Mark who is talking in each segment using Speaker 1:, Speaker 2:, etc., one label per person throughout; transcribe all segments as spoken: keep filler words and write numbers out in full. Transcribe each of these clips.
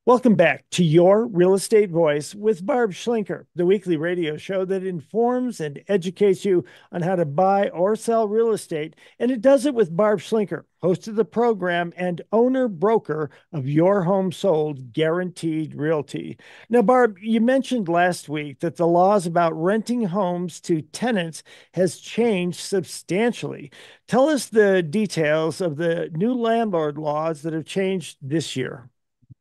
Speaker 1: Welcome back to Your Real Estate Voice with Barb Schlinker, the weekly radio show that informs and educates you on how to buy or sell real estate. And it does it with Barb Schlinker, host of the program and owner broker of Your Home Sold Guaranteed Realty. Now, Barb, you mentioned last week that the laws about renting homes to tenants has changed substantially. Tell us the details of the new landlord laws that have changed this year.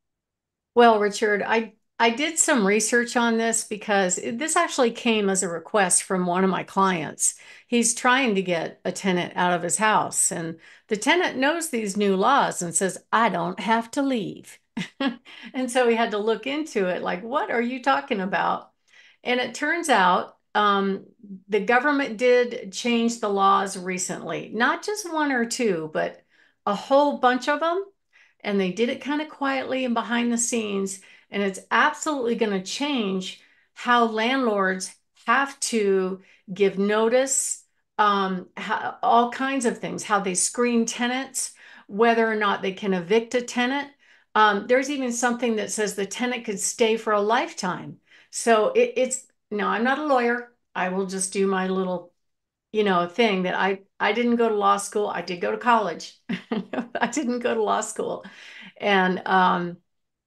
Speaker 2: Well, Richard, I I did some research on this because it- this actually came as a request from one of my clients. He's trying to get a tenant out of his house, and the tenant knows these new laws and says, "I don't have to leave." And so he had to look into it, like, what are you talking about? And it turns out um, the government did change the laws recently, not just one or two, but a whole bunch of them, and they did it kind of quietly and behind the scenes. And it's absolutely going to change how landlords have to give notice, um, how, all kinds of things, how they screen tenants, whether or not they can evict a tenant. Um, there's even something that says the tenant could stay for a lifetime. So it, it's no, I'm not a lawyer. I will just do my little you know, thing that I I didn't go to law school. I did go to college. I didn't go to law school. And um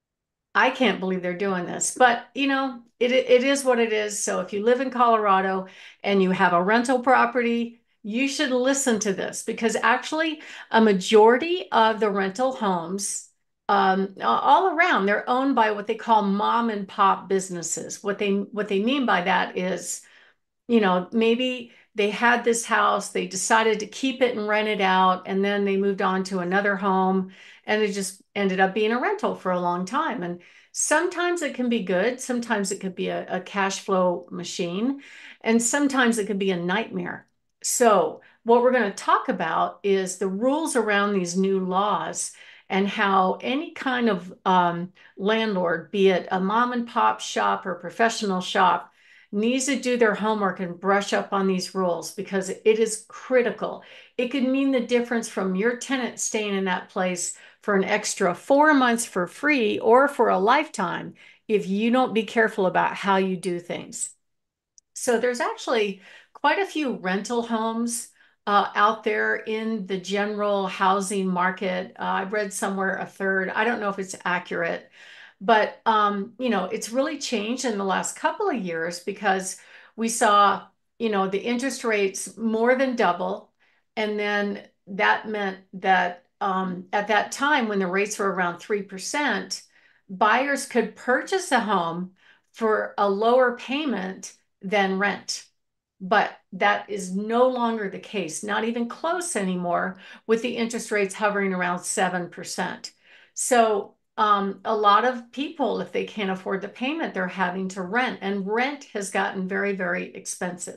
Speaker 2: I can't believe they're doing this. But, you know, it it is what it is. So if you live in Colorado and you have a rental property, you should listen to this because actually a majority of the rental homes um, all around, they're owned by what they call mom and pop businesses. What they what they mean by that is you know, maybe they had this house, they decided to keep it and rent it out, and then they moved on to another home, and it just ended up being a rental for a long time. And sometimes it can be good, sometimes it could be a, a cash flow machine, and sometimes it could be a nightmare. So, what we're going to talk about is the rules around these new laws and how any kind of um, landlord, be it a mom and pop shop or professional shop, needs to do their homework and brush up on these rules because it is critical. It could mean the difference from your tenant staying in that place for an extra four months for free or for a lifetime if you don't be careful about how you do things. So there's actually quite a few rental homes uh, out there in the general housing market. Uh, I read somewhere a third. I don't know if it's accurate, but um, you know, it's really changed in the last couple of years because we saw, you know, the interest rates more than double, and then that meant that um, at that time when the rates were around three percent, buyers could purchase a home for a lower payment than rent. But that is no longer the case, not even close anymore, with the interest rates hovering around seven percent. So, um, a lot of people, if they can't afford the payment, they're having to rent, and rent has gotten very, very expensive.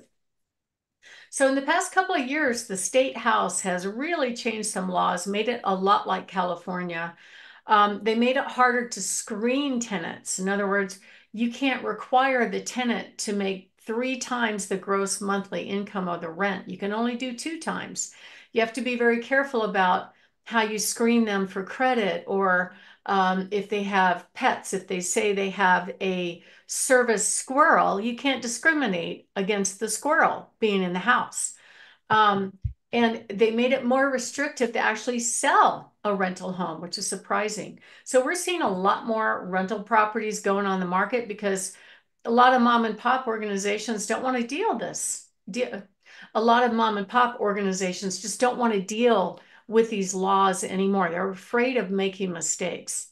Speaker 2: So, in the past couple of years, the state house has really changed some laws, made it a lot like California. Um, they made it harder to screen tenants. In other words, you can't require the tenant to make three times the gross monthly income of the rent. You can only do two times. You have to be very careful about how you screen them for credit or um, if they have pets, if they say they have a service squirrel, you can't discriminate against the squirrel being in the house. Um, and they made it more restrictive to actually sell a rental home, which is surprising. So we're seeing a lot more rental properties going on the market because a lot of mom and pop organizations don't want to deal this. De a lot of mom and pop organizations just don't want to deal with these laws anymore. They're afraid of making mistakes.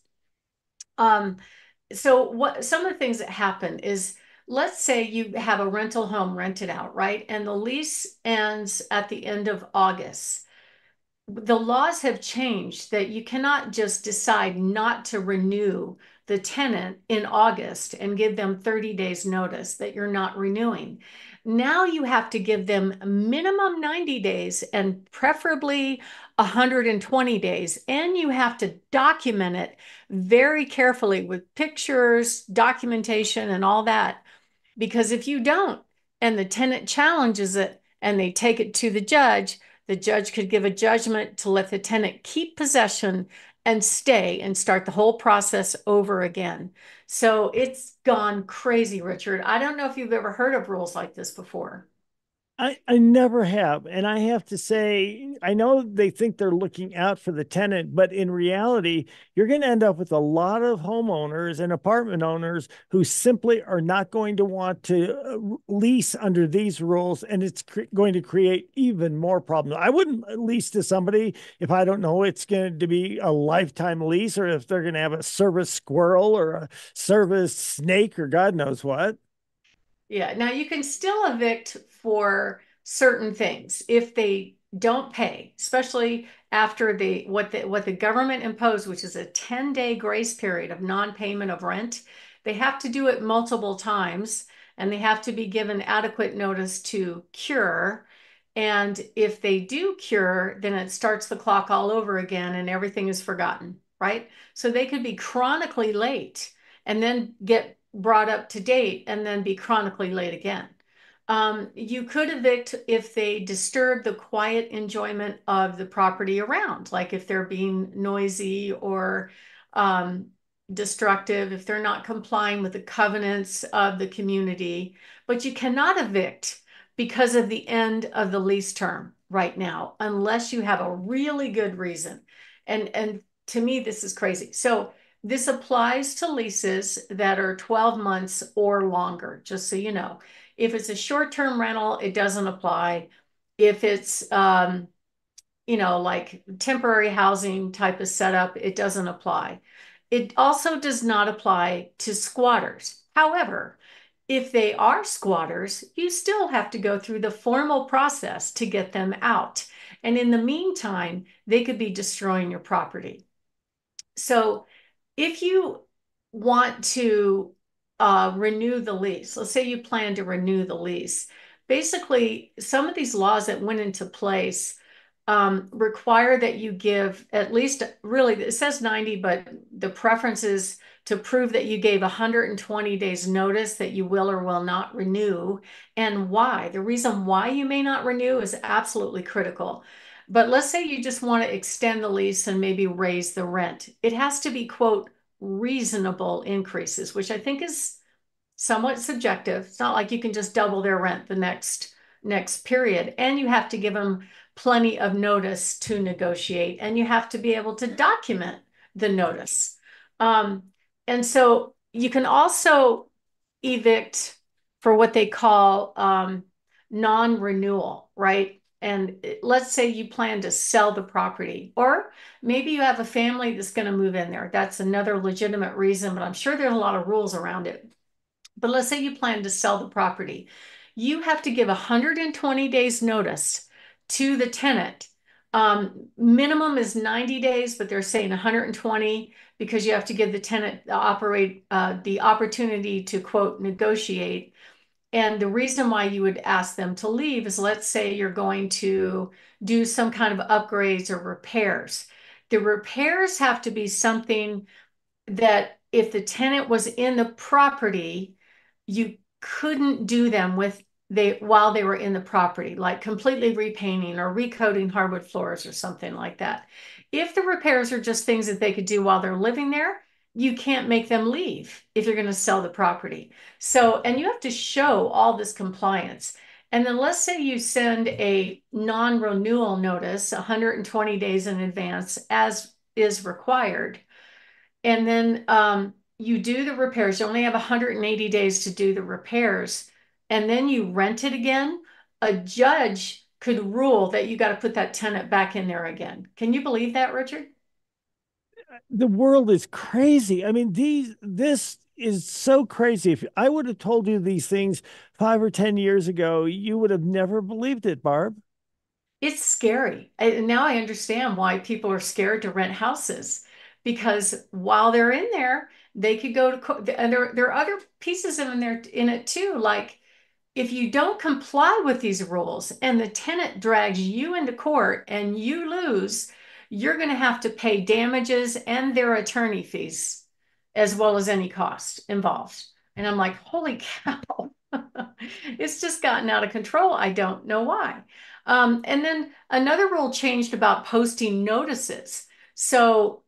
Speaker 2: Um, so what some of the things that happen is let's say you have a rental home rented out, right? And the lease ends at the end of August. The laws have changed that you cannot just decide not to renew the tenant in August and give them thirty days notice that you're not renewing. Now you have to give them minimum ninety days and preferably one hundred twenty days. And you have to document it very carefully with pictures, documentation, and all that. Because if you don't, and the tenant challenges it and they take it to the judge, the judge could give a judgment to let the tenant keep possession and stay and start the whole process over again. So it's gone crazy, Richard. I don't know if you've ever heard of rules like this before.
Speaker 1: I, I never have. And I have to say, I know they think they're looking out for the tenant, but in reality, you're going to end up with a lot of homeowners and apartment owners who simply are not going to want to uh, lease under these rules. And it's cre- going to create even more problems. I wouldn't lease to somebody if I don't know it's going to be a lifetime lease or if they're going to have a service squirrel or a service snake or God knows what.
Speaker 2: Yeah. Now you can still evict for certain things if they don't pay, especially after the what the what the government imposed, which is a ten day grace period of non-payment of rent. They have to do it multiple times and they have to be given adequate notice to cure. And if they do cure, then it starts the clock all over again and everything is forgotten, right? So they could be chronically late and then get brought up to date and then be chronically late again. Um, you could evict if they disturb the quiet enjoyment of the property around, like if they're being noisy or um, destructive, if they're not complying with the covenants of the community. But you cannot evict because of the end of the lease term right now, unless you have a really good reason. And and to me, this is crazy. So this applies to leases that are twelve months or longer, just so you know. If it's a short-term rental, it doesn't apply. If it's, um, you know, like temporary housing type of setup, it doesn't apply. It also does not apply to squatters. However, if they are squatters, you still have to go through the formal process to get them out. And in the meantime, they could be destroying your property. So if you want to uh, renew the lease, let's say you plan to renew the lease, basically, some of these laws that went into place um, require that you give at least, really, it says ninety, but the preference is to prove that you gave one hundred twenty days notice that you will or will not renew and why. The reason why you may not renew is absolutely critical. But let's say you just want to extend the lease and maybe raise the rent. It has to be, quote, reasonable increases, which I think is somewhat subjective. It's not like you can just double their rent the next next period. And you have to give them plenty of notice to negotiate, and you have to be able to document the notice. Um, and so you can also evict for what they call um, non-renewal, right? And let's say you plan to sell the property, or maybe you have a family that's going to move in there. That's another legitimate reason, but I'm sure there's a lot of rules around it. But let's say you plan to sell the property. You have to give one hundred twenty days notice to the tenant. Um, minimum is ninety days, but they're saying one hundred twenty because you have to give the tenant the operate uh, the opportunity to, quote, negotiate. And the reason why you would ask them to leave is, let's say you're going to do some kind of upgrades or repairs. The repairs have to be something that if the tenant was in the property, you couldn't do them with they while they were in the property, like completely repainting or recoating hardwood floors or something like that. If the repairs are just things that they could do while they're living there, you can't make them leave if you're going to sell the property. So, and you have to show all this compliance. And then let's say you send a non-renewal notice one hundred twenty days in advance, as is required. And then um, you do the repairs. You only have one hundred eighty days to do the repairs. And then you rent it again. A judge could rule that you got to put that tenant back in there again. Can you believe that, Richard?
Speaker 1: The world is crazy. I mean, these this is so crazy. If I would have told you these things five or ten years ago, you would have never believed it, Barb.
Speaker 2: It's scary. And now I understand why people are scared to rent houses because while they're in there, they could go to court. And there, there are other pieces in there in it too. Like if you don't comply with these rules and the tenant drags you into court and you lose, you're going to have to pay damages and their attorney fees as well as any cost involved. And I'm like, holy cow. It's just gotten out of control. I don't know why. Um, and then another rule changed about posting notices. So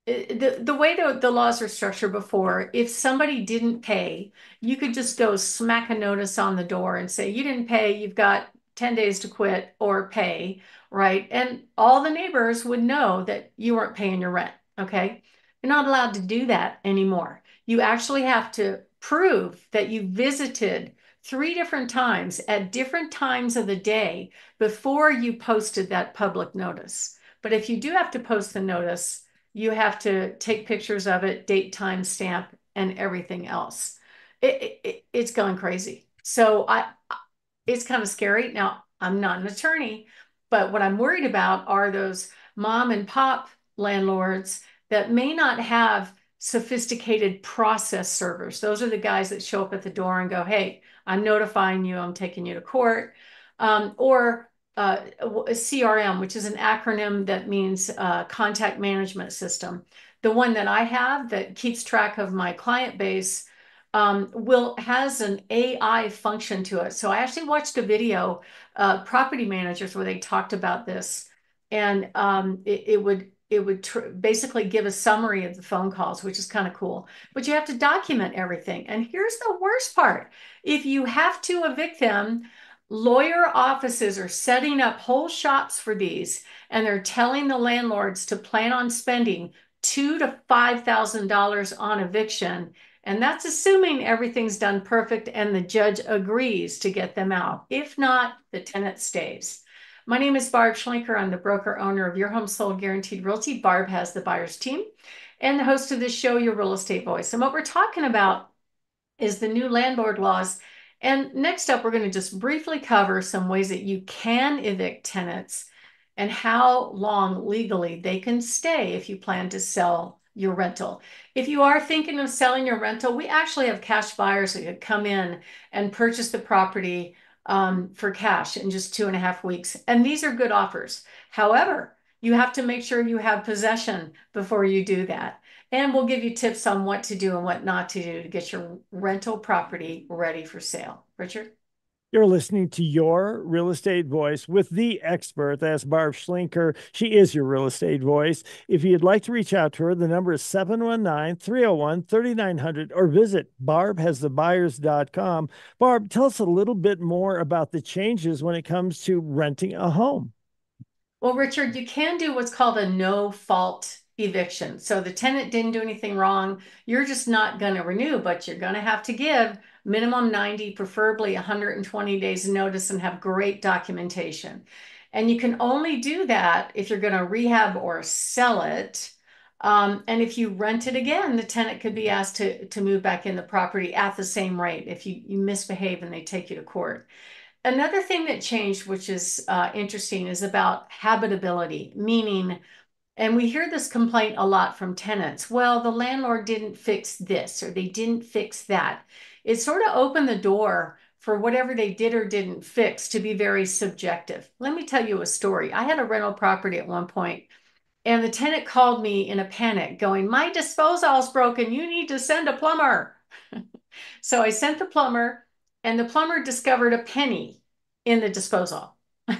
Speaker 2: the the way the, the laws were structured before, if somebody didn't pay, you could just go smack a notice on the door and say, you didn't pay, you've got ten days to quit or pay, right? And all the neighbors would know that you weren't paying your rent, okay? You're not allowed to do that anymore. You actually have to prove that you visited three different times at different times of the day before you posted that public notice. But if you do have to post the notice, you have to take pictures of it, date, time, stamp, and everything else. It, it, it's going crazy. So I, it's kind of scary. Now, I'm not an attorney, but what I'm worried about are those mom and pop landlords that may not have sophisticated process servers. Those are the guys that show up at the door and go, hey, I'm notifying you, I'm taking you to court. Um, or uh, a C R M, which is an acronym that means uh, contact management system. The one that I have that keeps track of my client base um, will has an A I function to it. So I actually watched a video, uh, property managers, where they talked about this, and um, it, it would it would tr basically give a summary of the phone calls, which is kind of cool. But you have to document everything. And here's the worst part: if you have to evict them, lawyer offices are setting up whole shops for these, and they're telling the landlords to plan on spending two to five thousand dollars on eviction, and that's assuming everything's done perfect and the judge agrees to get them out. If not, the tenant stays. My name is Barb Schlinker. I'm the broker owner of Your Home Sold Guaranteed Realty. Barb has the buyer's team and the host of this show, Your Real Estate Voice. And what we're talking about is the new landlord laws. And next up, we're going to just briefly cover some ways that you can evict tenants and how long legally they can stay if you plan to sell your rental. If you are thinking of selling your rental, we actually have cash buyers that could come in and purchase the property um, for cash in just two and a half weeks. And these are good offers. However, you have to make sure you have possession before you do that. And we'll give you tips on what to do and what not to do to get your rental property ready for sale. Richard?
Speaker 1: You're listening to Your Real Estate Voice with the expert. That's Barb Schlinker. She is your real estate voice. If you'd like to reach out to her, the number is seven one nine, three oh one, three nine hundred or visit barb has the buyers dot com. Barb, tell us a little bit more about the changes when it comes to renting a home.
Speaker 2: Well, Richard, you can do what's called a no fault eviction. So the tenant didn't do anything wrong. You're just not going to renew, but you're going to have to give minimum ninety, preferably one hundred twenty days notice, and have great documentation. And you can only do that if you're going to rehab or sell it. Um, and if you rent it again, the tenant could be asked to, to move back in the property at the same rate if you, you misbehave and they take you to court. Another thing that changed, which is uh, interesting, is about habitability, meaning, and we hear this complaint a lot from tenants. Well, the landlord didn't fix this or they didn't fix that. It sort of opened the door for whatever they did or didn't fix to be very subjective. Let me tell you a story. I had a rental property at one point, and the tenant called me in a panic, going, my disposal's broken. You need to send a plumber. So I sent the plumber, and the plumber discovered a penny in the disposal.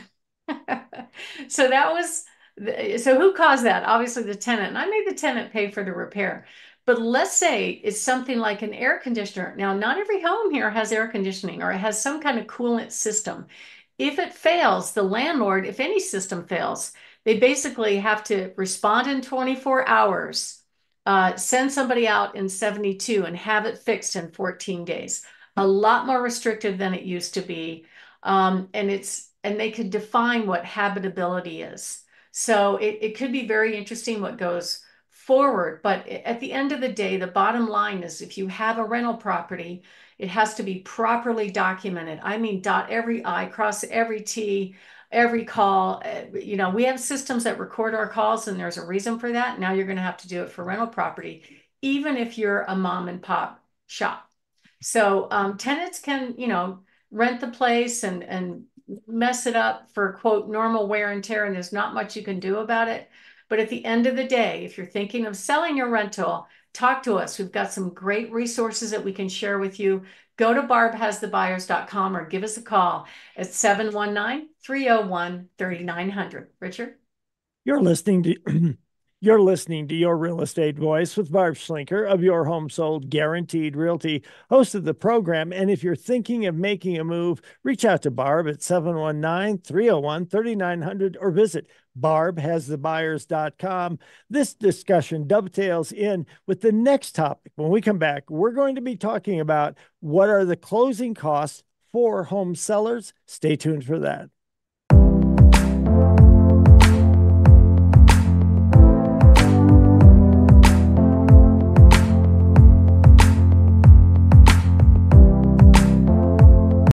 Speaker 2: So that was, so who caused that? Obviously the tenant. And I made the tenant pay for the repair. But let's say it's something like an air conditioner. Now, not every home here has air conditioning or it has some kind of coolant system. If it fails, the landlord, if any system fails, they basically have to respond in twenty-four hours, uh, send somebody out in seventy-two, and have it fixed in fourteen days. A lot more restrictive than it used to be. Um, and it's and they could define what habitability is. So it, it could be very interesting what goes forward. But at the end of the day, the bottom line is if you have a rental property, it has to be properly documented. I mean, dot every I, cross every T, every call. Uh, You know, we have systems that record our calls, and there's a reason for that. Now you're going to have to do it for rental property, even if you're a mom and pop shop. So um, tenants can, you know, rent the place and and mess it up for quote normal wear and tear, and there's not much you can do about it. But at the end of the day, if you're thinking of selling your rental, talk to us. We've got some great resources that we can share with you. Go to barb has the buyers dot com or give us a call at seven one nine, three oh one, three nine hundred. Richard?
Speaker 1: You're listening to You're listening to Your Real Estate Voice with Barb Schlinker of Your Home Sold Guaranteed Realty, host of the program. And if you're thinking of making a move, reach out to Barb at seven one nine, three oh one, three nine zero zero or visit barb has the buyers dot com. This discussion dovetails in with the next topic. When we come back, we're going to be talking about what are the closing costs for home sellers. Stay tuned for that.